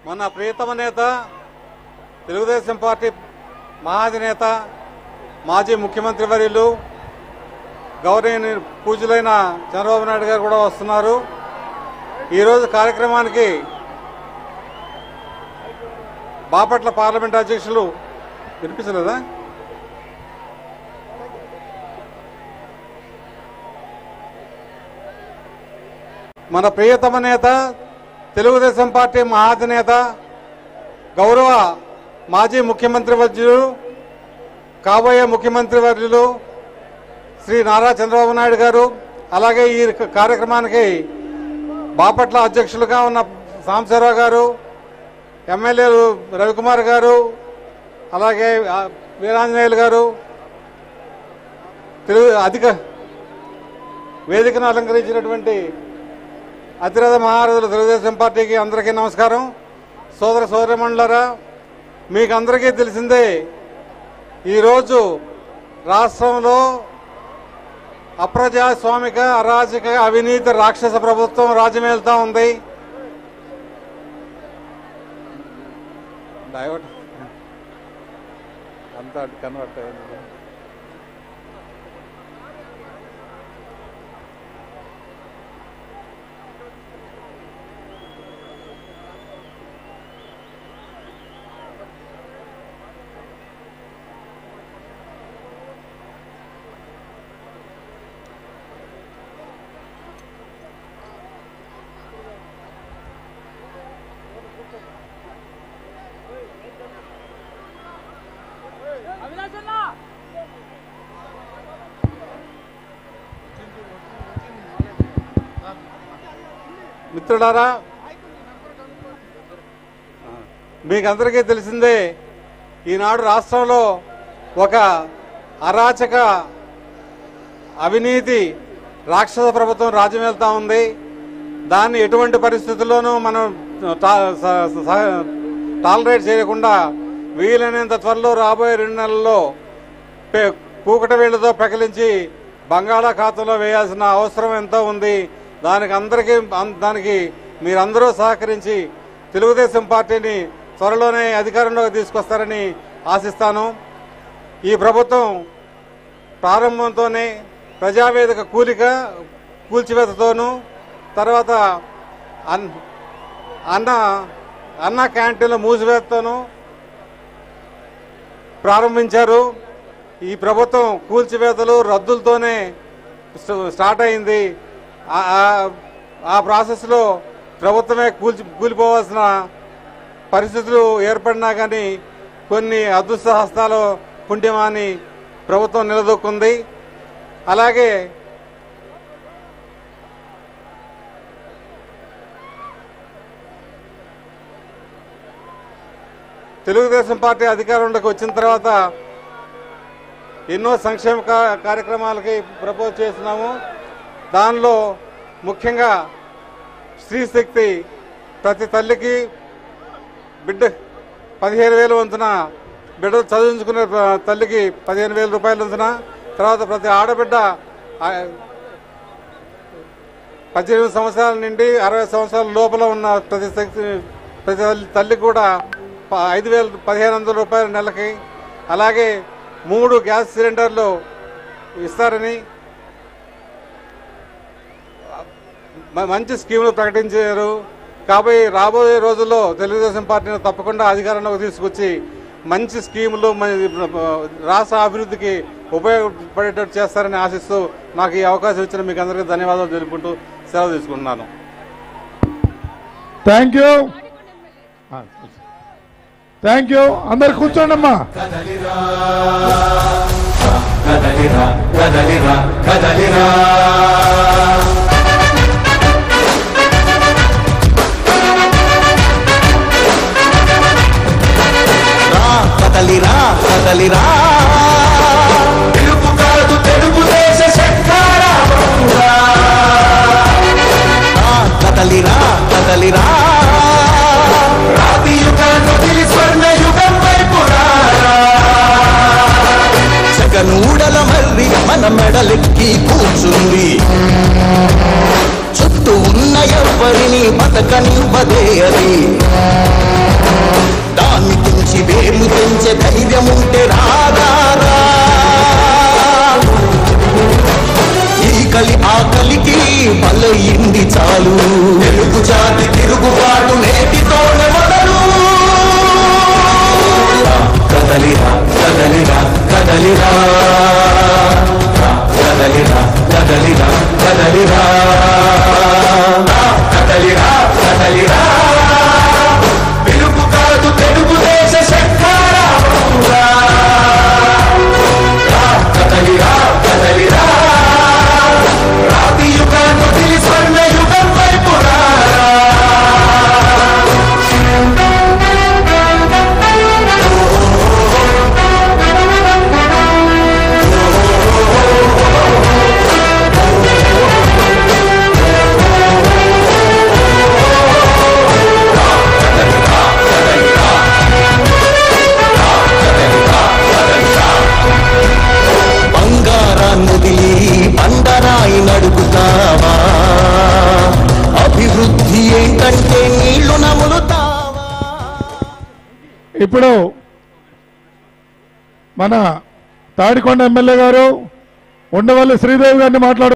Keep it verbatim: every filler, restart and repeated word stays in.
మన ప్రియతమ నేత తెలుగుదేశం పార్టీ మహాధినేత మాజీ ముఖ్యమంత్రి వర్యులు గౌరవనీయ పూజ్యులైన చంద్రబాబు నాయుడు గారు కూడా వస్తున్నారు. ఈరోజు కార్యక్రమానికి బాపట్ల పార్లమెంట్ అధ్యక్షులు వినిపించలేదా మన ప్రియతమ నేత తెలుగుదేశం పార్టీ మహాధినేత గౌరవ మాజీ ముఖ్యమంత్రి వర్యులు కాబోయే ముఖ్యమంత్రి వర్యులు శ్రీ నారా చంద్రబాబు నాయుడు గారు, అలాగే ఈ కార్యక్రమానికి బాపట్ల అధ్యక్షులుగా ఉన్న సాంబశివరావు గారు, ఎమ్మెల్యేలు రవికుమార్ గారు, అలాగే వీరాంజనేయులు గారు, తెలుగు అధిక వేదికను అలంకరించినటువంటి అతిరథ మహారథులు తెలుగుదేశం పార్టీకి అందరికీ నమస్కారం. సోదర సోదరిమణులారా, మీకు అందరికీ తెలిసిందే ఈరోజు రాష్ట్రంలో అప్రజాస్వామిక అరాజక అవినీతి రాక్షస ప్రభుత్వం రాజ్యమేలుతా ఉంది. డైవర్ట్ అంతా కన్వర్ట్ అయింది. మిత్రులారా, మీకందరికీ తెలిసిందే ఈనాడు రాష్ట్రంలో ఒక అరాచక అవినీతి రాక్షస ప్రభుత్వం రాజ్యమేలుతా ఉంది. దాన్ని ఎటువంటి పరిస్థితుల్లోనూ మనం టాలరేట్ చేయకుండా వీలైనంత త్వరలో రాబోయే రెండు నెలల్లో కూకట వేళ్లతో పెకలించి బంగాళాఖాతంలో వేయాల్సిన అవసరం ఎంతో ఉంది. దానికి అందరికీ దానికి మీరందరూ సహకరించి తెలుగుదేశం పార్టీని త్వరలోనే అధికారంలోకి తీసుకొస్తారని ఆశిస్తాను. ఈ ప్రభుత్వం ప్రారంభంతోనే ప్రజావేదిక కూలిక కూల్చివేతతోనూ, తర్వాత అన్న అన్న క్యాంటీన్ల మూసివేతతోనూ ప్రారంభించారు. ఈ ప్రభుత్వం కూల్చివేతలు రద్దులతోనే స్టార్ట్ అయింది. ఆ ప్రాసెస్లో ప్రభుత్వమే కూల్చి కూలిపోవాల్సిన పరిస్థితులు ఏర్పడినా కానీ కొన్ని అదృష్ట హస్తాలు పుణ్యమాని ప్రభుత్వం నిలదొక్కుంది. అలాగే తెలుగుదేశం పార్టీ అధికారంలోకి వచ్చిన తర్వాత ఎన్నో సంక్షేమ కార్యక్రమాలకి ప్రపోజ్ చేస్తున్నాము. దానిలో ముఖ్యంగా స్త్రీ శక్తి ప్రతి తల్లికి బిడ్డ పదిహేను వేలు వంతున బిడ్డలు చదివించుకునే తల్లికి పదిహేను వేల రూపాయలు వంతున, తర్వాత ప్రతి ఆడబిడ్డ పద్దెనిమిది సంవత్సరాల నుండి అరవై సంవత్సరాల లోపల ఉన్న ప్రతి శక్తి ప్రతి తల్లికి కూడా ఐదు వేల పదిహేను వందల రూపాయల నెలకి, అలాగే మూడు గ్యాస్ సిలిండర్లు ఇస్తారని మంచి స్కీములు ప్రకటించారు. కాబట్టి రాబోయే రోజుల్లో తెలుగుదేశం పార్టీని తప్పకుండా అధికారంలోకి తీసుకొచ్చి మంచి స్కీములు రాష్ట్ర అభివృద్ధికి ఉపయోగపడేటట్టు చేస్తారని ఆశిస్తూ నాకు ఈ అవకాశం ఇచ్చిన మీకు అందరికీ ధన్యవాదాలు తెలుపుకుంటూ సెలవు తీసుకుంటున్నాను. థ్యాంక్ యూ థ్యాంక్ యూ అందరు కూర్చోండమ్మా. కదలిరా కదలిరా తెలుగు కాదు తెలుగుదేశ శంకరాభరణుడా. కదలిరా కదలిరా రాతి యుగాన్ని వదిలి స్వర్ణ యుగం వైపు రారా. జగనూడల మర్రి మన మెడలెక్కి కూర్చుంది, చుట్టూ ఉన్న ఎవ్వరిని బతకనివ్వదే అది. మనిషి వేర్లు పెంచే ధైర్యం ఉంటే రాగారా ఈ కలి ఆకలికి బలయింది చాలు తెలుగు జాతి తిరుగుబాటు నేటితోనే మొదలు కదలిరా కదలిరా కదలిరా కదలిరా కదలిరా కదలిరా కదలిరా కదలిరా పిలుపు కాదు తెలుగుదేశ శంఖారావంగా కదలిరా కదలిరా రాతి యుగాన్ని వదిలి స్వర్ణ యుగం వైపు రారా బంగారాన్నొదిలి బండరాయి నడుపుతావా అభివృద్ధి ఏంటంటే నీళ్లు నములుతావా ఇప్పుడు మన తాడికొండ ఎమ్మెల్యే గారు ఉండవల్లి శ్రీదేవి గారిని మాట్లాడు